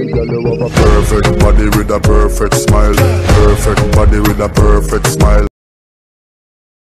Girl, you have a Perfect body with a perfect smile. Perfect body with a perfect smile.